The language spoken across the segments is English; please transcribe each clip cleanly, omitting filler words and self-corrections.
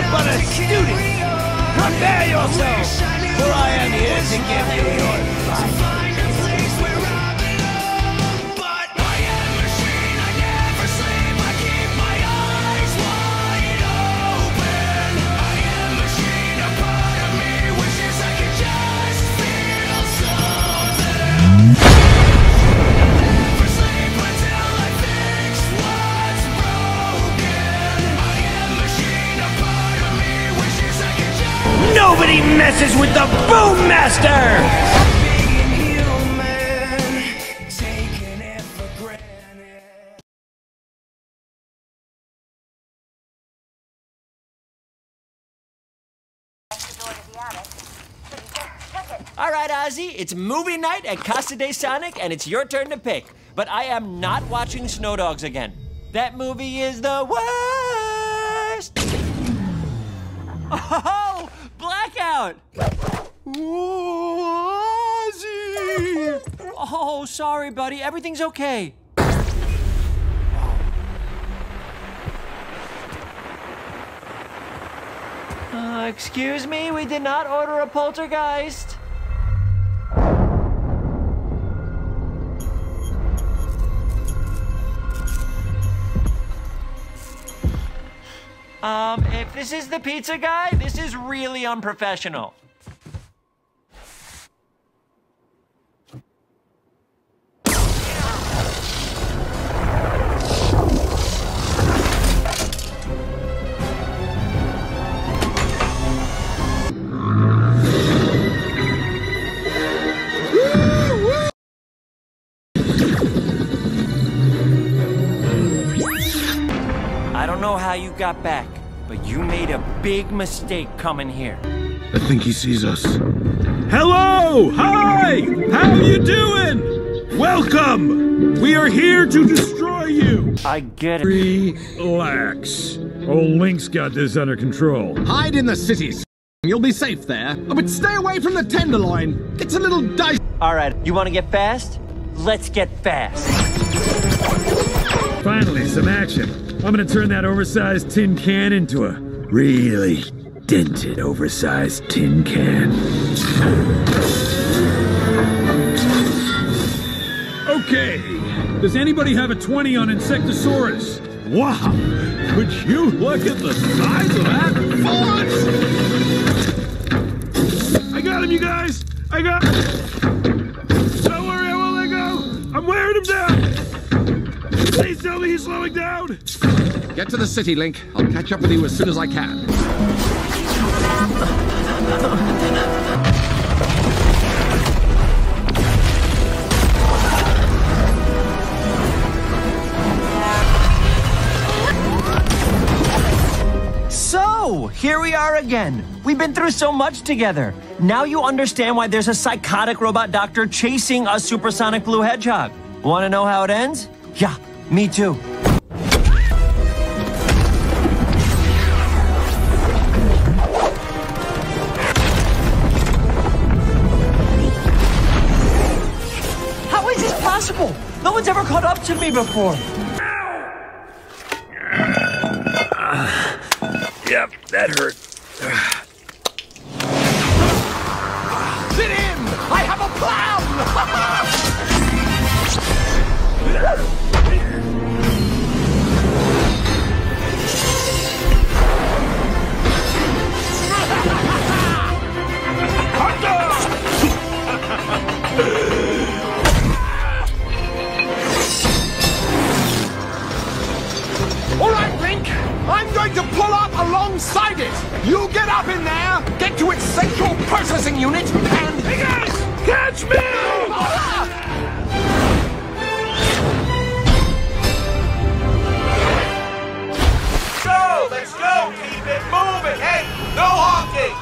but a student. Prepare yourself, for I am here to give you your life. Nobody messes with the Boom Master! All right, Ozzy, it's movie night at Casa de Sonic, and it's your turn to pick. But I am not watching Snow Dogs again. That movie is the worst! Oh, blackout! Ozzy! Oh, sorry, buddy. Everything's okay. Excuse me, we did not order a poltergeist. If this is the pizza guy, this is really unprofessional. I don't know how you got back, but you made a big mistake coming here. I think he sees us. Hello! Hi! How you doing? Welcome! We are here to destroy you! I get it. Relax. Old Link's got this under control. Hide in the cities. You'll be safe there. Oh, but stay away from the Tenderloin. It's a little dicey. All right, you want to get fast? Let's get fast. Finally, some action. I'm gonna turn that oversized tin can into a really dented oversized tin can. Okay, does anybody have a 20 on Insectosaurus? Wow, would you look at the size of that? What? I got him, you guys! I got him! Don't worry, I won't let go! I'm wearing him down! Please tell me he's slowing down! Get to the city, Link. I'll catch up with you as soon as I can. So, here we are again. We've been through so much together. Now you understand why there's a psychotic robot doctor chasing a supersonic blue hedgehog. Want to know how it ends? Yeah, me too. How is this possible? No one's ever caught up to me before. Yep, that hurt. Sit in! I have a plan! All right, Link. I'm going to pull up alongside it. You get up in there, get to its central processing unit, and... Hey, guys! Catch me! Go! Let's go! Keep it moving! Hey, no honking!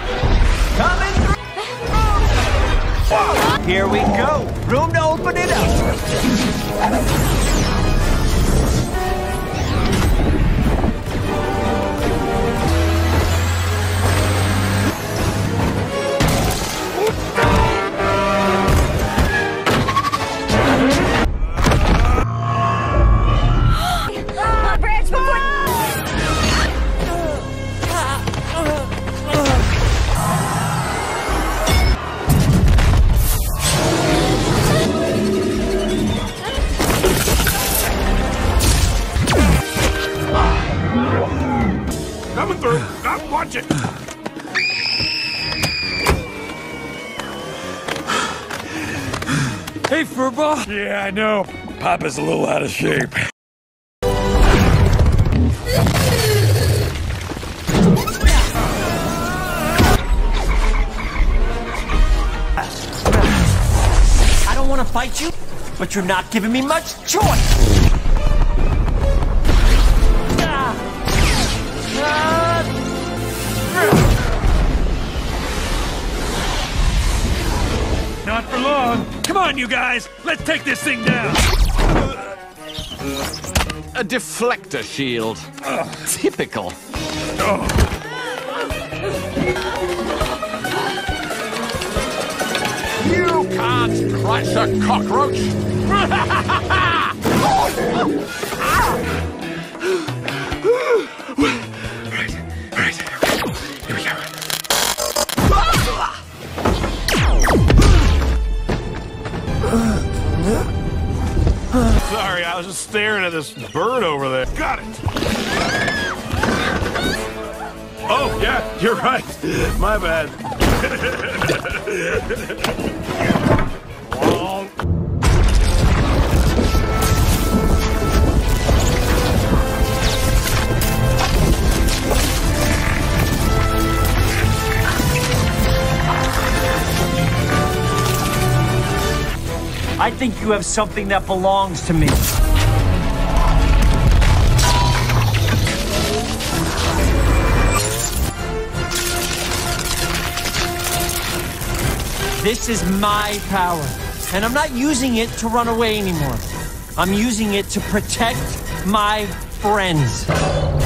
Coming through! Here we go. Room to open it up. coming through. Watch it. Hey, Furball. Yeah, I know. Papa's a little out of shape. I don't want to fight you, but you're not giving me much choice. Not for long. Come on, you guys. Let's take this thing down. A deflector shield. Typical. You can't crush a cockroach. Right. Here we go. Sorry, I was just staring at this bird over there. Got it. Oh, yeah, you're right. My bad. I think you have something that belongs to me. This is my power, and I'm not using it to run away anymore. I'm using it to protect my friends.